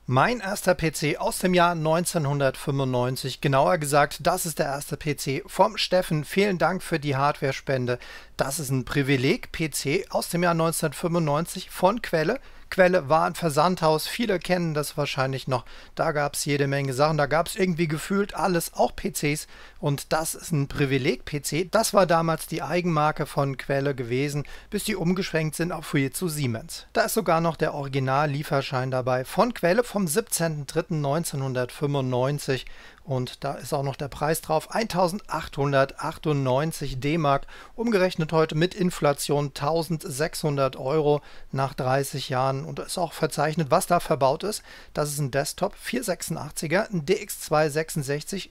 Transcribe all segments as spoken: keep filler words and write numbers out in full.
Mein erster P C aus dem Jahr neunzehnhundertfünfundneunzig, genauer gesagt, das ist der erste P C vom Steffen. Vielen Dank für die Hardware-Spende. Das ist ein Privileg-P C aus dem Jahr neunzehnhundertfünfundneunzig von Quelle. Quelle war ein Versandhaus, viele kennen das wahrscheinlich noch. Da gab es jede Menge Sachen, da gab es irgendwie gefühlt alles, auch P Cs. Und das ist ein Privileg-P C. Das war damals die Eigenmarke von Quelle gewesen, bis die umgeschwenkt sind auf zu Siemens. Da ist sogar noch der Original-Lieferschein dabei von Quelle vom siebzehnten dritten neunzehnhundertfünfundneunzig. Und da ist auch noch der Preis drauf, eintausendachthundertachtundneunzig D-Mark, umgerechnet heute mit Inflation eintausendsechshundert Euro nach dreißig Jahren. Und da ist auch verzeichnet, was da verbaut ist. Das ist ein Desktop vierhundertsechsundachtziger, ein D X zweihundertsechsundsechzig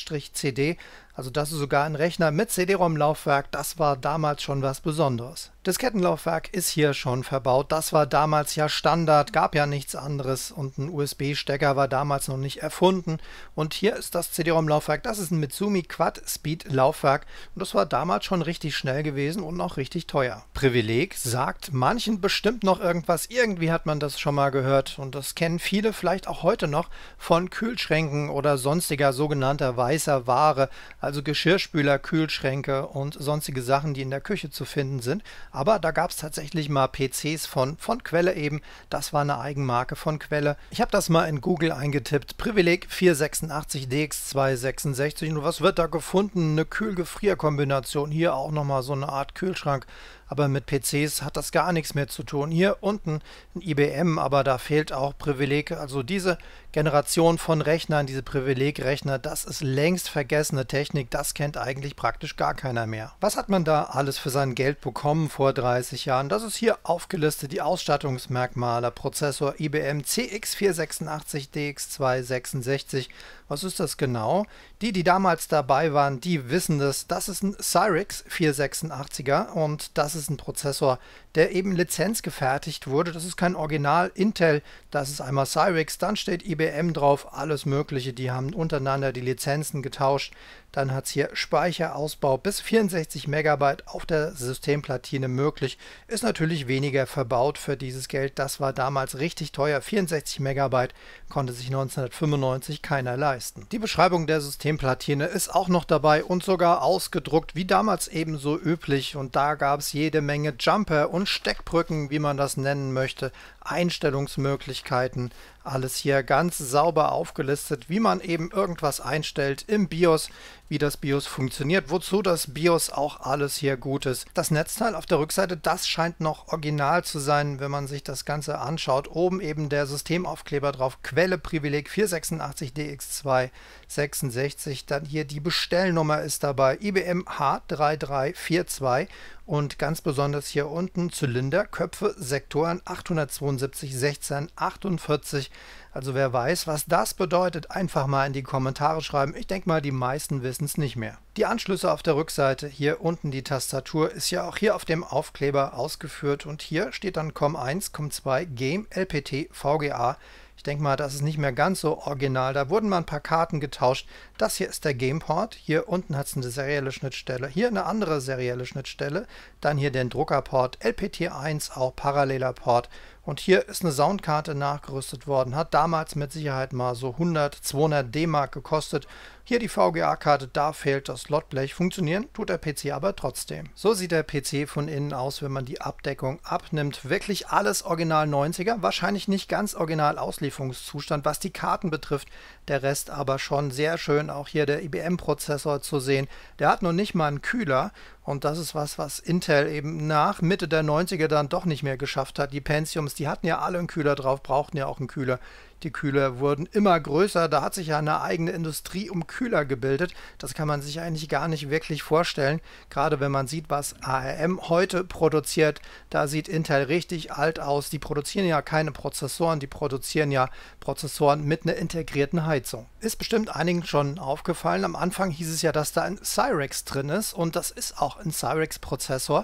C D. Also das ist sogar ein Rechner mit C D-ROM-Laufwerk, das war damals schon was Besonderes. Diskettenlaufwerk ist hier schon verbaut, das war damals ja Standard, gab ja nichts anderes und ein U S B-Stecker war damals noch nicht erfunden. Und hier ist das C D-ROM-Laufwerk, das ist ein Mitsumi Quad-Speed-Laufwerk und das war damals schon richtig schnell gewesen und auch richtig teuer. Privileg sagt manchen bestimmt noch irgendwas, irgendwie hat man das schon mal gehört und das kennen viele vielleicht auch heute noch von Kühlschränken oder sonstiger sogenannter weißer Ware. Also Geschirrspüler, Kühlschränke und sonstige Sachen, die in der Küche zu finden sind. Aber da gab es tatsächlich mal P Cs von, von Quelle eben. Das war eine Eigenmarke von Quelle. Ich habe das mal in Google eingetippt. Privileg vierhundertsechsundachtzig D X zweihundertsechsundsechzig. Und was wird da gefunden? Eine Kühl-Gefrier-Kombination. Hier auch nochmal so eine Art Kühlschrank. Aber mit P Cs hat das gar nichts mehr zu tun. Hier unten ein I B M, aber da fehlt auch Privileg. Also diese Generation von Rechnern, diese Privileg-Rechner, das ist längst vergessene Technik. Das kennt eigentlich praktisch gar keiner mehr. Was hat man da alles für sein Geld bekommen vor dreißig Jahren? Das ist hier aufgelistet, die Ausstattungsmerkmale. Prozessor I B M C X vierhundertsechsundachtzig D X zweihundertsechsundsechzig. Was ist das genau? Die, die damals dabei waren, die wissen das. Das ist ein Cyrix vierhundertsechsundachtziger und das ist ein Prozessor, der eben lizenzgefertigt wurde. Das ist kein Original Intel, das ist einmal Cyrix, dann steht I B M drauf, alles mögliche. Die haben untereinander die Lizenzen getauscht. Dann hat es hier Speicherausbau bis vierundsechzig Megabyte auf der Systemplatine möglich. Ist natürlich weniger verbaut für dieses Geld. Das war damals richtig teuer. vierundsechzig Megabyte konnte sich neunzehnhundertfünfundneunzig keiner leisten. Die Beschreibung der Systemplatine ist auch noch dabei und sogar ausgedruckt, wie damals ebenso üblich. Und da gab es jede Menge Jumper und Steckbrücken, wie man das nennen möchte. Einstellungsmöglichkeiten, alles hier ganz sauber aufgelistet, wie man eben irgendwas einstellt im BIOS, wie das BIOS funktioniert, wozu das BIOS auch alles hier gut ist. Das Netzteil auf der Rückseite, das scheint noch original zu sein, wenn man sich das Ganze anschaut. Oben eben der Systemaufkleber drauf, Quelle Privileg vierhundertsechsundachtzig D X zweihundertsechsundsechzig, dann hier die Bestellnummer ist dabei, I B M H drei drei vier zwei. Und ganz besonders hier unten Zylinder, Köpfe, Sektoren achthundertzweiundsiebzig, sechzehn, achtundvierzig. Also wer weiß, was das bedeutet, einfach mal in die Kommentare schreiben. Ich denke mal, die meisten wissen es nicht mehr. Die Anschlüsse auf der Rückseite, hier unten die Tastatur, ist ja auch hier auf dem Aufkleber ausgeführt. Und hier steht dann COM eins, COM zwei, Game, L P T, V G A. Ich denke mal, das ist nicht mehr ganz so original. Da wurden mal ein paar Karten getauscht. Das hier ist der Gameport. Hier unten hat es eine serielle Schnittstelle. Hier eine andere serielle Schnittstelle. Dann hier den Druckerport. L P T eins, auch paralleler Port. Und hier ist eine Soundkarte nachgerüstet worden. Hat damals mit Sicherheit mal so hundert, zweihundert D-Mark gekostet. Hier die V G A-Karte, da fehlt das Slotblech. Funktionieren tut der P C aber trotzdem. So sieht der P C von innen aus, wenn man die Abdeckung abnimmt. Wirklich alles Original neunziger. Wahrscheinlich nicht ganz Original Auslieferungszustand, was die Karten betrifft. Der Rest aber schon sehr schön. Auch hier der I B M-Prozessor zu sehen. Der hat noch nicht mal einen Kühler. Und das ist was, was Intel eben nach Mitte der neunziger dann doch nicht mehr geschafft hat. Die Pentiums, die hatten ja alle einen Kühler drauf, brauchten ja auch einen Kühler. Die Kühler wurden immer größer, da hat sich ja eine eigene Industrie um Kühler gebildet. Das kann man sich eigentlich gar nicht wirklich vorstellen. Gerade wenn man sieht, was A R M heute produziert, da sieht Intel richtig alt aus. Die produzieren ja keine Prozessoren, die produzieren ja Prozessoren mit einer integrierten Heizung. Ist bestimmt einigen schon aufgefallen. Am Anfang hieß es ja, dass da ein Cyrix drin ist und das ist auch ein Cyrix-Prozessor.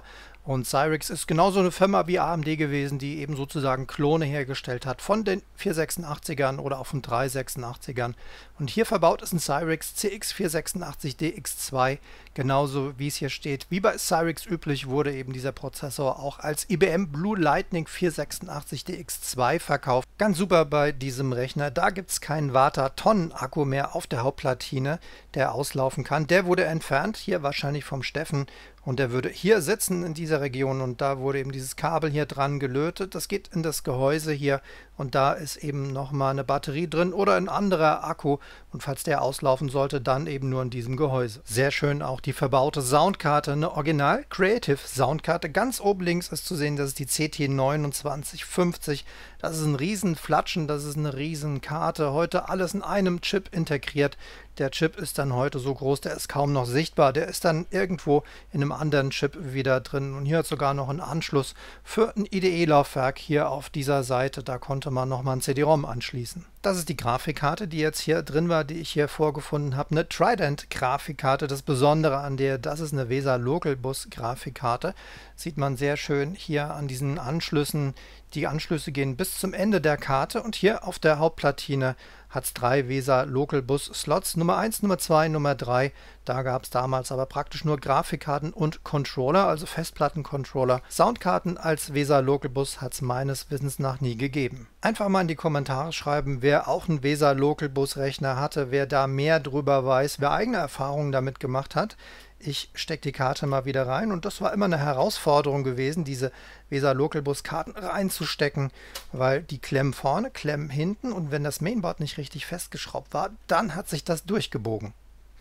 Und Cyrix ist genauso eine Firma wie A M D gewesen, die eben sozusagen Klone hergestellt hat von den vierhundertsechsundachtzigern oder auch von dreihundertsechsundachtzigern. Und hier verbaut ist ein Cyrix C X vierhundertsechsundachtzig D X zwei, genauso wie es hier steht. Wie bei Cyrix üblich wurde eben dieser Prozessor auch als I B M Blue Lightning vierhundertsechsundachtzig D X zwei verkauft. Ganz super bei diesem Rechner, da gibt es keinen Vata-Tonnen-Akku mehr auf der Hauptplatine, der auslaufen kann. Der wurde entfernt, hier wahrscheinlich vom Steffen. Und der würde hier sitzen in dieser Region und da wurde eben dieses Kabel hier dran gelötet. Das geht in das Gehäuse hier und da ist eben nochmal eine Batterie drin oder ein anderer Akku. Und falls der auslaufen sollte, dann eben nur in diesem Gehäuse. Sehr schön auch die verbaute Soundkarte, eine Original Creative Soundkarte. Ganz oben links ist zu sehen, das ist die C T neunundzwanzig fünfzig. Das ist ein riesen Flatschen, das ist eine riesen Karte. Heute alles in einem Chip integriert. Der Chip ist dann heute so groß, der ist kaum noch sichtbar. Der ist dann irgendwo in einem anderen Chip wieder drin. Und hier hat sogar noch einen Anschluss für ein I D E-Laufwerk hier auf dieser Seite. Da konnte man nochmal ein C D-ROM anschließen. Das ist die Grafikkarte, die jetzt hier drin war, die ich hier vorgefunden habe. Eine Trident-Grafikkarte. Das Besondere an der, das ist eine VESA Local Bus Grafikkarte. Sieht man sehr schön hier an diesen Anschlüssen. Die Anschlüsse gehen bis zum Ende der Karte und hier auf der Hauptplatine hat es drei VESA Local Bus Slots, Nummer eins, Nummer zwei, Nummer drei. Da gab es damals aber praktisch nur Grafikkarten und Controller, also Festplattencontroller. Soundkarten als VESA Local Bus hat es meines Wissens nach nie gegeben. Einfach mal in die Kommentare schreiben, wer auch einen VESA Local Bus Rechner hatte, wer da mehr drüber weiß, wer eigene Erfahrungen damit gemacht hat. Ich stecke die Karte mal wieder rein und das war immer eine Herausforderung gewesen, diese VESA Local Bus Karten reinzustecken, weil die klemmen vorne, klemmen hinten und wenn das Mainboard nicht richtig festgeschraubt war, dann hat sich das durchgebogen.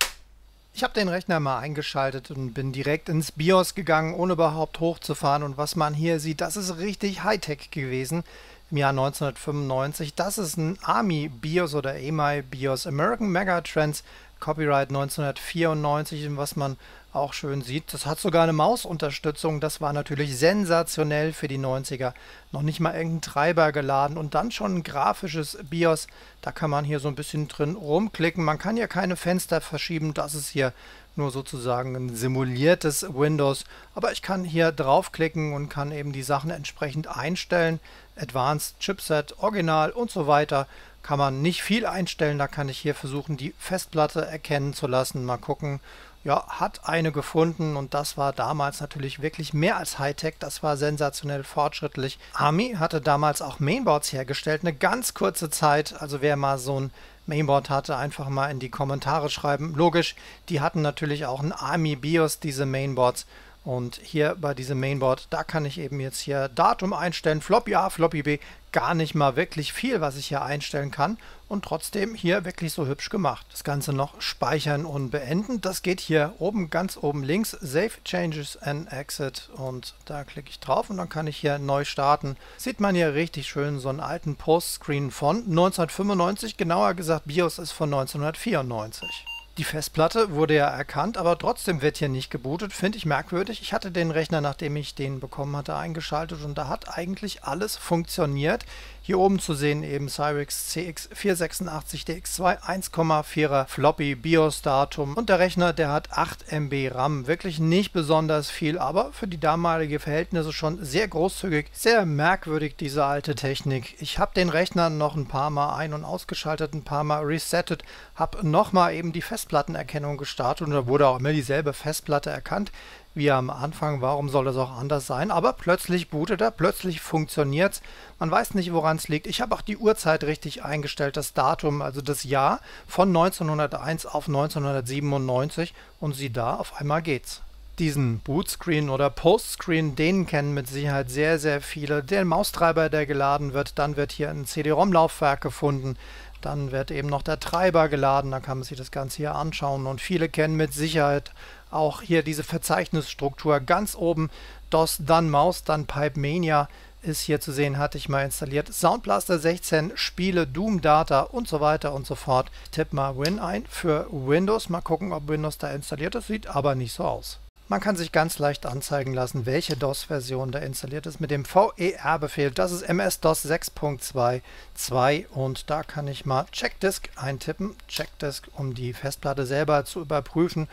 Ich habe den Rechner mal eingeschaltet und bin direkt ins BIOS gegangen, ohne überhaupt hochzufahren und was man hier sieht, das ist richtig Hightech gewesen. Im Jahr neunzehnhundertfünfundneunzig, das ist ein Army BIOS oder A M I BIOS, American Megatrends, Copyright neunzehnhundertvierundneunzig, und was man auch schön sieht, das hat sogar eine Mausunterstützung, das war natürlich sensationell für die neunziger, noch nicht mal irgendein Treiber geladen und dann schon ein grafisches BIOS, da kann man hier so ein bisschen drin rumklicken, man kann hier keine Fenster verschieben, das ist hier nur sozusagen ein simuliertes Windows, aber ich kann hier draufklicken und kann eben die Sachen entsprechend einstellen, Advanced Chipset, Original und so weiter. Kann man nicht viel einstellen, da kann ich hier versuchen, die Festplatte erkennen zu lassen. Mal gucken, ja, hat eine gefunden und das war damals natürlich wirklich mehr als Hightech, das war sensationell fortschrittlich. Army hatte damals auch Mainboards hergestellt, eine ganz kurze Zeit, also wer mal so ein Mainboard hatte, einfach mal in die Kommentare schreiben. Logisch, die hatten natürlich auch ein Army BIOS, diese Mainboards. Und hier bei diesem Mainboard, da kann ich eben jetzt hier Datum einstellen, Floppy A, Floppy B, gar nicht mal wirklich viel, was ich hier einstellen kann. Und trotzdem hier wirklich so hübsch gemacht. Das Ganze noch speichern und beenden. Das geht hier oben, ganz oben links, Save Changes and Exit. Und da klicke ich drauf und dann kann ich hier neu starten. Sieht man hier richtig schön so einen alten Postscreen von neunzehnhundertfünfundneunzig, genauer gesagt BIOS ist von neunzehnhundertvierundneunzig. Die Festplatte wurde ja erkannt, aber trotzdem wird hier nicht gebootet. Finde ich merkwürdig. Ich hatte den Rechner, nachdem ich den bekommen hatte, eingeschaltet und da hat eigentlich alles funktioniert. Hier oben zu sehen eben Cyrix C X vierhundertsechsundachtzig D X zwei, eins Komma vierer Floppy BIOS-Datum und der Rechner, der hat acht Megabyte RAM. Wirklich nicht besonders viel, aber für die damalige Verhältnisse schon sehr großzügig. Sehr merkwürdig, diese alte Technik. Ich habe den Rechner noch ein paar Mal ein- und ausgeschaltet, ein paar Mal resettet, habe nochmal eben die Festplattenerkennung gestartet und da wurde auch immer dieselbe Festplatte erkannt wie am Anfang. Warum soll das auch anders sein? Aber plötzlich bootet er, plötzlich funktioniert es. Man weiß nicht, woran es liegt. Ich habe auch die Uhrzeit richtig eingestellt, das Datum, also das Jahr von neunzehnhunderteins auf neunzehnhundertsiebenundneunzig und sieh da, auf einmal geht's. Diesen Bootscreen oder Postscreen, den kennen mit Sicherheit sehr, sehr viele. Der Maustreiber, der geladen wird, dann wird hier ein C D-ROM-Laufwerk gefunden. Dann wird eben noch der Treiber geladen, dann kann man sich das Ganze hier anschauen und viele kennen mit Sicherheit auch hier diese Verzeichnisstruktur ganz oben, DOS, dann Maus, dann Pipemania ist hier zu sehen, hatte ich mal installiert, Sound Blaster sechzehn, Spiele, Doom Data und so weiter und so fort. Tipp mal Win ein für Windows, mal gucken, ob Windows da installiert ist, sieht aber nicht so aus. Man kann sich ganz leicht anzeigen lassen, welche DOS-Version da installiert ist mit dem V E R-Befehl. Das ist M S DOS sechs Punkt zwei Punkt zwei und da kann ich mal Checkdisk eintippen. Checkdisk, um die Festplatte selber zu überprüfen.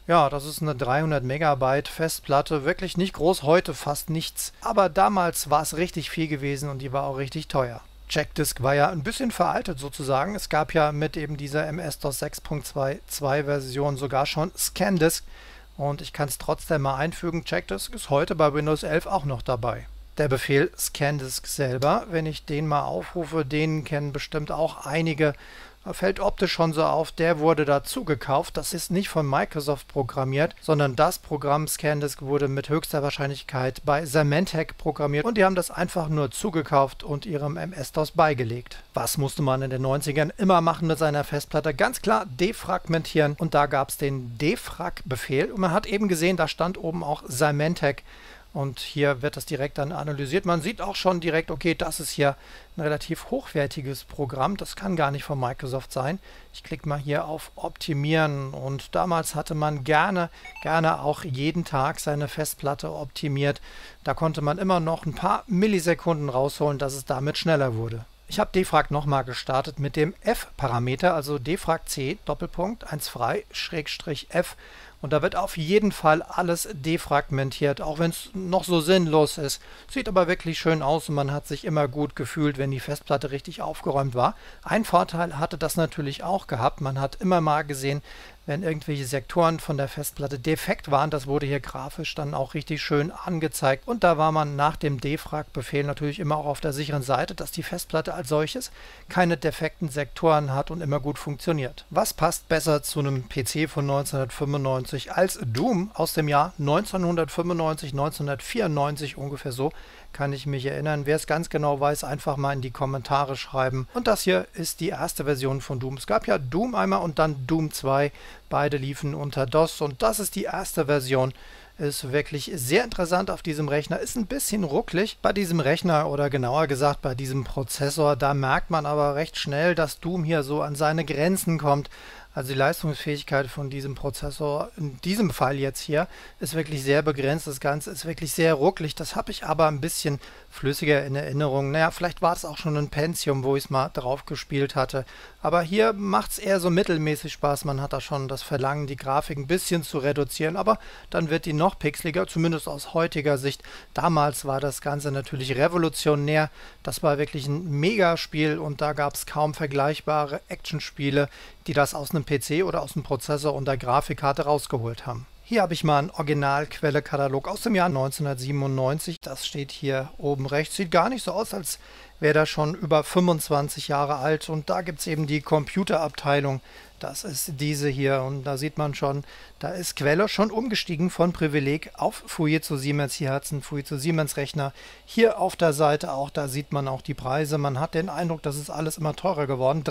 Ja, das ist eine dreihundert Megabyte Festplatte, wirklich nicht groß, heute fast nichts. Aber damals war es richtig viel gewesen und die war auch richtig teuer. Checkdisk war ja ein bisschen veraltet sozusagen. Es gab ja mit eben dieser M S-DOS sechs Punkt zwei Punkt zwei Version sogar schon ScanDisk. Und ich kann es trotzdem mal einfügen. Checkdisk ist heute bei Windows elf auch noch dabei. Der Befehl ScanDisk selber, wenn ich den mal aufrufe, den kennen bestimmt auch einige. Fällt optisch schon so auf, der wurde dazu gekauft. Das ist nicht von Microsoft programmiert, sondern das Programm ScanDisk wurde mit höchster Wahrscheinlichkeit bei Symantec programmiert und die haben das einfach nur zugekauft und ihrem M S-DOS beigelegt. Was musste man in den neunzigern immer machen mit seiner Festplatte? Ganz klar defragmentieren und da gab es den Defrag-Befehl und man hat eben gesehen, da stand oben auch Symantec. Und hier wird das direkt dann analysiert. Man sieht auch schon direkt, okay, das ist hier ein relativ hochwertiges Programm. Das kann gar nicht von Microsoft sein. Ich klicke mal hier auf Optimieren und damals hatte man gerne, gerne auch jeden Tag seine Festplatte optimiert. Da konnte man immer noch ein paar Millisekunden rausholen, dass es damit schneller wurde. Ich habe defrag nochmal gestartet mit dem F-Parameter, also defrag C, Doppelpunkt, eins frei, Schrägstrich F. Und da wird auf jeden Fall alles defragmentiert, auch wenn es noch so sinnlos ist. Sieht aber wirklich schön aus und man hat sich immer gut gefühlt, wenn die Festplatte richtig aufgeräumt war. Ein Vorteil hatte das natürlich auch gehabt. Man hat immer mal gesehen, wenn irgendwelche Sektoren von der Festplatte defekt waren. Das wurde hier grafisch dann auch richtig schön angezeigt. Und da war man nach dem Defrag-Befehl natürlich immer auch auf der sicheren Seite, dass die Festplatte als solches keine defekten Sektoren hat und immer gut funktioniert. Was passt besser zu einem P C von neunzehnhundertfünfundneunzig als Doom aus dem Jahr neunzehnhundertfünfundneunzig, neunzehnhundertvierundneunzig ungefähr so? Kann ich mich erinnern. Wer es ganz genau weiß, einfach mal in die Kommentare schreiben. Und das hier ist die erste Version von Doom. Es gab ja Doom einmal und dann Doom zwei. Beide liefen unter DOS und das ist die erste Version. Ist wirklich sehr interessant auf diesem Rechner. Ist ein bisschen rucklig bei diesem Rechner oder genauer gesagt bei diesem Prozessor. Da merkt man aber recht schnell, dass Doom hier so an seine Grenzen kommt. Also die Leistungsfähigkeit von diesem Prozessor, in diesem Fall jetzt hier, ist wirklich sehr begrenzt. Das Ganze ist wirklich sehr rucklig. Das habe ich aber ein bisschen flüssiger in Erinnerung. Naja, vielleicht war es auch schon ein Pentium, wo ich es mal drauf gespielt hatte. Aber hier macht es eher so mittelmäßig Spaß. Man hat da schon das Verlangen, die Grafik ein bisschen zu reduzieren. Aber dann wird die noch pixeliger, zumindest aus heutiger Sicht. Damals war das Ganze natürlich revolutionär. Das war wirklich ein Megaspiel und da gab es kaum vergleichbare Actionspiele, die das aus einem P C oder aus dem Prozessor und der Grafikkarte rausgeholt haben. Hier habe ich mal einen Originalquelle-Katalog aus dem Jahr neunzehnhundertsiebenundneunzig. Das steht hier oben rechts. Sieht gar nicht so aus, als wäre das schon über fünfundzwanzig Jahre alt. Und da gibt es eben die Computerabteilung. Das ist diese hier. Und da sieht man schon, da ist Quelle schon umgestiegen von Privileg auf Fujitsu Siemens. Hier hat es einen Fujitsu Siemens Rechner. Hier auf der Seite auch, da sieht man auch die Preise. Man hat den Eindruck, das ist alles immer teurer geworden.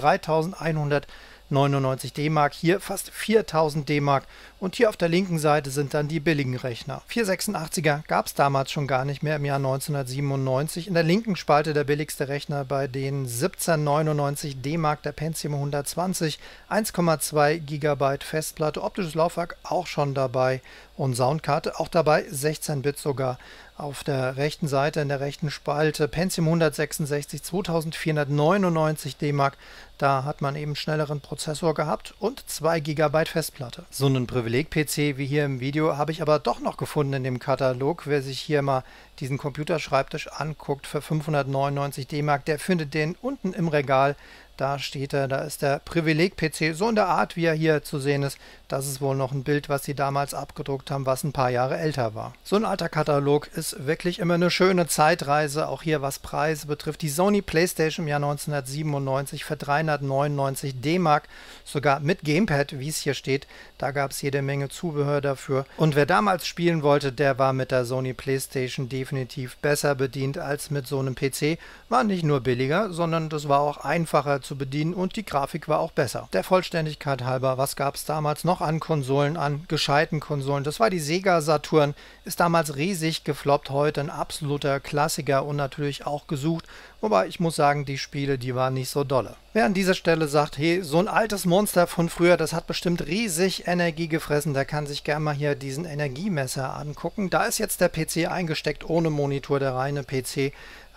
dreitausendeinhundertneunundneunzig D-Mark, hier fast viertausend D-Mark und hier auf der linken Seite sind dann die billigen Rechner. vierhundertsechsundachtziger gab es damals schon gar nicht mehr im Jahr neunzehnhundertsiebenundneunzig. In der linken Spalte der billigste Rechner bei den siebzehnhundertneunundneunzig D-Mark, der Pentium hundertzwanzig, eins Komma zwei Gigabyte Festplatte, optisches Laufwerk auch schon dabei und Soundkarte auch dabei, sechzehn Bit sogar. Auf der rechten Seite, in der rechten Spalte, Pentium hundertsechsundsechzig, zweitausendvierhundertneunundneunzig D-Mark. Da hat man eben schnelleren Prozessor gehabt und zwei Gigabyte Festplatte. So einen Privileg-P C wie hier im Video habe ich aber doch noch gefunden in dem Katalog. Wer sich hier mal diesen Computerschreibtisch anguckt für fünfhundertneunundneunzig D-Mark, der findet den unten im Regal. Da steht er, da ist der Privileg-P C, so in der Art, wie er hier zu sehen ist. Das ist wohl noch ein Bild, was sie damals abgedruckt haben, was ein paar Jahre älter war. So ein alter Katalog ist wirklich immer eine schöne Zeitreise, auch hier was Preise betrifft. Die Sony PlayStation im Jahr neunzehnhundertsiebenundneunzig für dreihundertneunundneunzig D-Mark, sogar mit Gamepad, wie es hier steht. Da gab es jede Menge Zubehör dafür. Und wer damals spielen wollte, der war mit der Sony PlayStation definitiv besser bedient als mit so einem P C. War nicht nur billiger, sondern das war auch einfacher zu bedienen und die Grafik war auch besser. Der Vollständigkeit halber, was gab es damals noch an Konsolen, an gescheiten Konsolen? Das war die Sega Saturn, ist damals riesig gefloppt, heute ein absoluter Klassiker und natürlich auch gesucht. Wobei ich muss sagen, die Spiele, die waren nicht so dolle. Wer an dieser Stelle sagt, hey, so ein altes Monster von früher, das hat bestimmt riesig Energie gefressen, der kann sich gerne mal hier diesen Energiemesser angucken. Da ist jetzt der P C eingesteckt, ohne Monitor, der reine P C.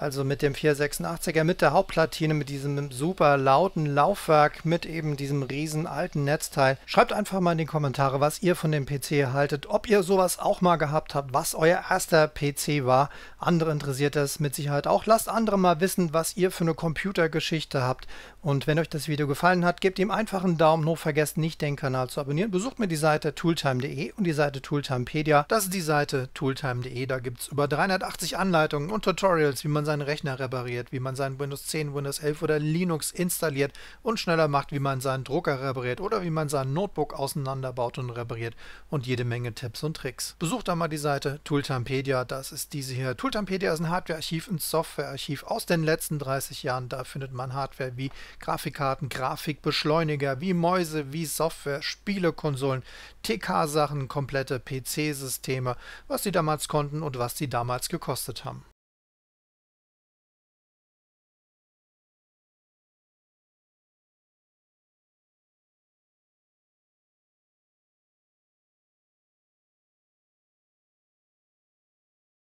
also mit dem vierhundertsechsundachtziger, mit der Hauptplatine, mit diesem super lauten Laufwerk, mit eben diesem riesen alten Netzteil. Schreibt einfach mal in die Kommentare, was ihr von dem P C haltet, ob ihr sowas auch mal gehabt habt, was euer erster P C war. Andere interessiert das mit Sicherheit auch. Lasst andere mal wissen, was ihr für eine Computergeschichte habt. Und wenn euch das Video gefallen hat, gebt ihm einfach einen Daumen hoch, vergesst nicht, den Kanal zu abonnieren. Besucht mir die Seite tooltime punkt de und die Seite tooltimepedia. Das ist die Seite tooltime punkt de. Da gibt es über dreihundertachtzig Anleitungen und Tutorials, wie man seinen Rechner repariert, wie man seinen Windows zehn, Windows elf oder Linux installiert und schneller macht, wie man seinen Drucker repariert oder wie man sein Notebook auseinanderbaut und repariert und jede Menge Tipps und Tricks. Besucht da mal die Seite tooltimepedia. Das ist diese hier. Tooltimepedia ist ein Hardwarearchiv, ein Softwarearchiv aus den letzten dreißig Jahren. Da findet man Hardware wie Grafikkarten, Grafikbeschleuniger, wie Mäuse, wie Software, Spielekonsolen, T K-Sachen, komplette P C-Systeme, was sie damals konnten und was sie damals gekostet haben.